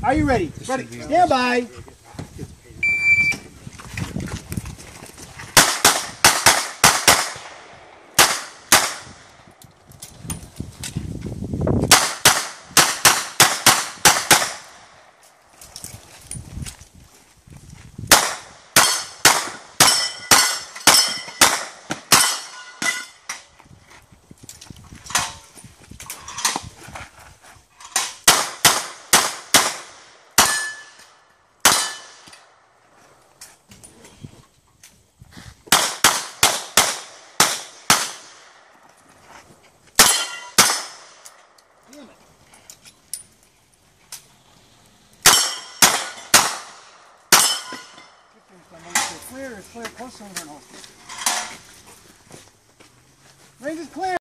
Are you ready? Ready. Stand by. Damn it. Clear, it's clear, close to the range is clear.